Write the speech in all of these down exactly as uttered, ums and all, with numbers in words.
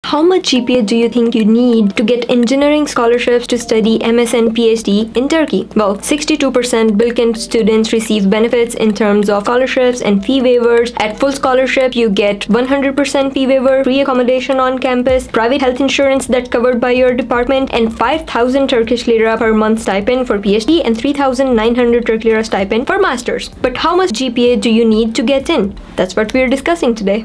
How much G P A do you think you need to get engineering scholarships to study M S and P H D in Turkey? Well, sixty-two percent Bilkent students receive benefits in terms of scholarships and fee waivers. At full scholarship, you get one hundred percent fee waiver, free accommodation on campus, private health insurance that's covered by your department, and five thousand Turkish lira per month stipend for P H D and three thousand nine hundred Turkish lira stipend for masters. But how much G P A do you need to get in? That's what we're discussing today.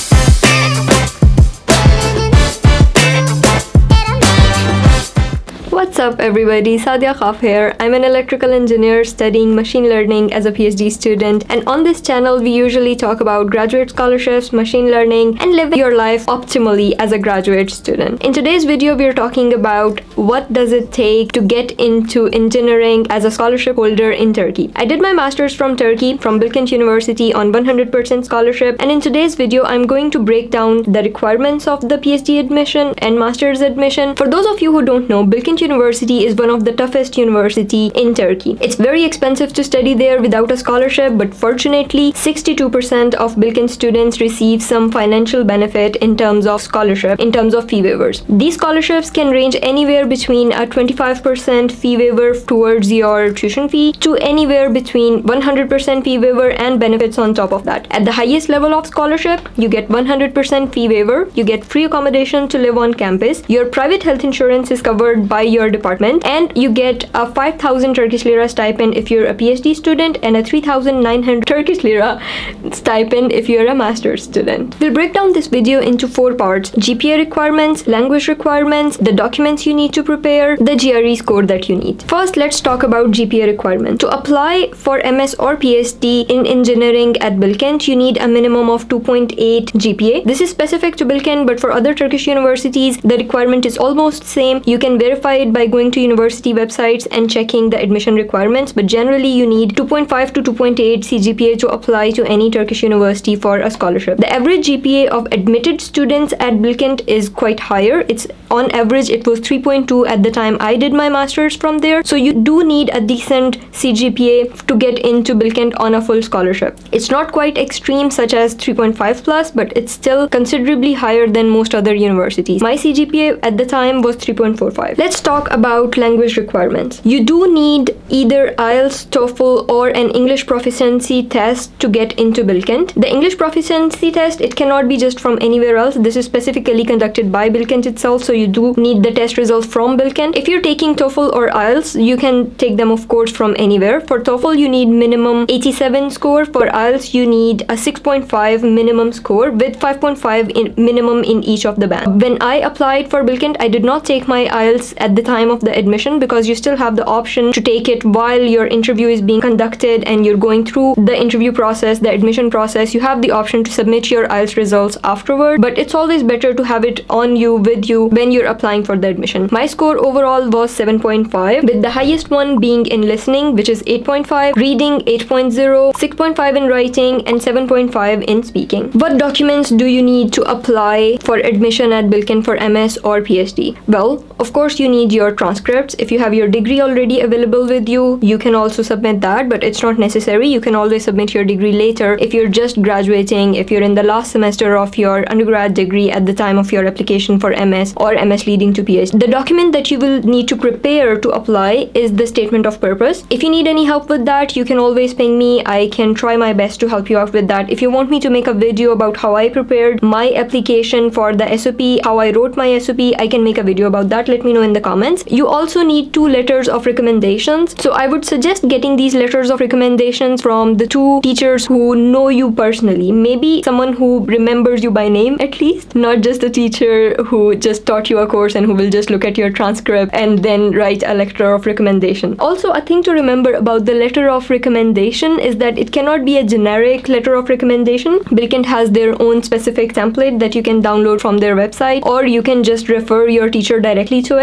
What's up everybody, Sadia here. I'm an electrical engineer studying machine learning as a P H D student, and on this channel we usually talk about graduate scholarships, machine learning, and living your life optimally as a graduate student. In today's video we are talking about what does it take to get into engineering as a scholarship holder in Turkey. I did my master's from Turkey, from Bilkent University on one hundred percent scholarship, and in today's video I'm going to break down the requirements of the P H D admission and master's admission. For those of you who don't know, Bilkent University is one of the toughest university in Turkey. It's very expensive to study there without a scholarship, but fortunately sixty-two percent of Bilkent students receive some financial benefit in terms of scholarship, in terms of fee waivers. These scholarships can range anywhere between a twenty-five percent fee waiver towards your tuition fee to anywhere between one hundred percent fee waiver and benefits on top of that. At the highest level of scholarship, you get one hundred percent fee waiver, you get free accommodation to live on campus, your private health insurance is covered by your department, and you get a five thousand Turkish lira stipend if you're a P H D student and a three thousand nine hundred Turkish lira stipend if you're a master's student. We'll break down this video into four parts: G P A requirements, language requirements, the documents you need to prepare, the G R E score that you need. First, let's talk about G P A requirement. To apply for M S or P H D in engineering at Bilkent, you need a minimum of two point eight G P A. This is specific to Bilkent, but for other Turkish universities, the requirement is almost same. You can verify by going to university websites and checking the admission requirements, but generally you need two point five to two point eight C G P A to apply to any Turkish university for a scholarship. The average G P A of admitted students at Bilkent is quite higher. It's on average it was three point two at the time I did my master's from there, so you do need a decent C G P A to get into Bilkent on a full scholarship. It's not quite extreme such as three point five plus, but it's still considerably higher than most other universities. My C G P A at the time was three point four five. Let's talk about language requirements. You do need either I E L T S, TOEFL, or an English proficiency test to get into Bilkent. The English proficiency test, it cannot be just from anywhere else. This is specifically conducted by Bilkent itself, so you do need the test results from Bilkent. If you're taking TOEFL or I E L T S, you can take them of course from anywhere. For TOEFL you need minimum eighty-seven score. For I E L T S you need a six point five minimum score with five point five in minimum in each of the bands. When I applied for Bilkent, I did not take my I E L T S at the time of the admission because you still have the option to take it while your interview is being conducted and you're going through the interview process, the admission process. You have the option to submit your I E L T S results afterward, but it's always better to have it on you, with you, when you're applying for the admission. My score overall was seven point five, with the highest one being in listening, which is eight point five, reading eight point zero, six point five in writing, and seven point five in speaking. What documents do you need to apply for admission at Bilkent for M S or P H D? Well, of course you need your transcripts. If you have your degree already available with you, you can also submit that, but it's not necessary. You can always submit your degree later if you're just graduating, if you're in the last semester of your undergrad degree at the time of your application for M S or M S leading to P H D. The document that you will need to prepare to apply is the statement of purpose. If you need any help with that, you can always ping me. I can try my best to help you out with that. If you want me to make a video about how I prepared my application for the S O P, how I wrote my S O P, I can make a video about that. Let me know in the comments. You also need two letters of recommendations, so I would suggest getting these letters of recommendations from the two teachers who know you personally. Maybe someone who remembers you by name at least, not just a teacher who just taught you a course and who will just look at your transcript and then write a letter of recommendation. Also, a thing to remember about the letter of recommendation is that it cannot be a generic letter of recommendation. Bilkent has their own specific template that you can download from their website, or you can just refer your teacher directly to it, and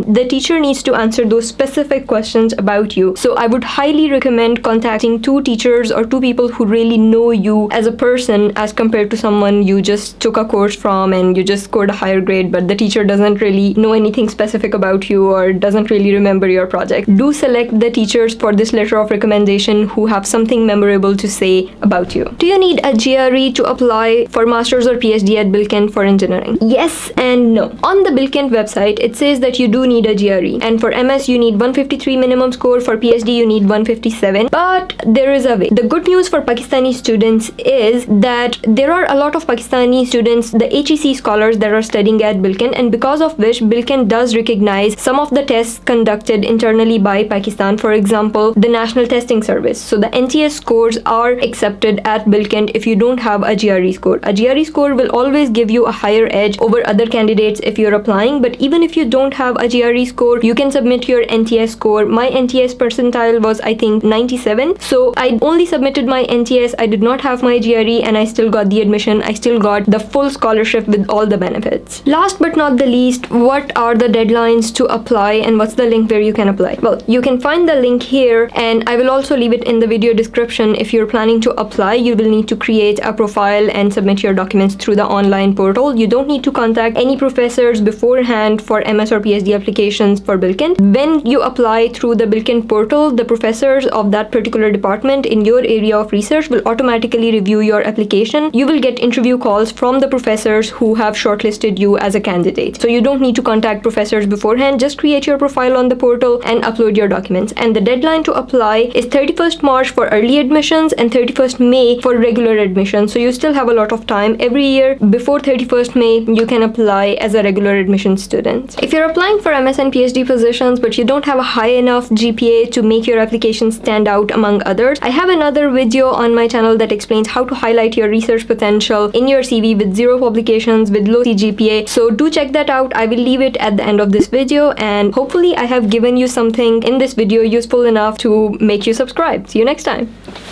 the teacher needs to answer those specific questions about you. So I would highly recommend contacting two teachers or two people who really know you as a person, as compared to someone you just took a course from and you just scored a higher grade, but the teacher doesn't really know anything specific about you or doesn't really remember your project. Do select the teachers for this letter of recommendation who have something memorable to say about you. Do you need a G R E to apply for master's or PhD at Bilkent for engineering? Yes and no. On the Bilkent website, it says that you do need a G R E, and for M S you need one fifty-three minimum score, for PhD you need one fifty-seven, but there is a way. The good news for Pakistani students is that there are a lot of Pakistani students, the H E C scholars, that are studying at Bilkent, and because of which Bilkent does recognize some of the tests conducted internally by Pakistan. For example, the National Testing Service. So the N T S scores are accepted at Bilkent if you don't have a G R E score. A G R E score will always give you a higher edge over other candidates if you're applying, but even if you don't have a G R E score, you can submit your N T S score. My N T S percentile was, I think, ninety-seven, so I only submitted my N T S. I did not have my G R E and I still got the admission. I still got the full scholarship with all the benefits. Last but not the least, what are the deadlines to apply and what's the link where you can apply? Well, you can find the link here, and I will also leave it in the video description. If you're planning to apply, you will need to create a profile and submit your documents through the online portal. You don't need to contact any professors beforehand for M S or PhD applications for Bilkent. When you apply through the Bilkent portal, the professors of that particular department in your area of research will automatically review your application. You will get interview calls from the professors who have shortlisted you as a candidate. So you don't need to contact professors beforehand. Just create your profile on the portal and upload your documents. And the deadline to apply is thirty-first March for early admissions and thirty-first May for regular admission. So you still have a lot of time. Every year before thirty-first May, you can apply as a regular admission student. If you're applying for M S and PhD positions but you don't have a high enough G P A to make your application stand out among others, I have another video on my channel that explains how to highlight your research potential in your C V with zero publications, with low G P A. So do check that out. I will leave it at the end of this video, and hopefully I have given you something in this video useful enough to make you subscribe. See you next time.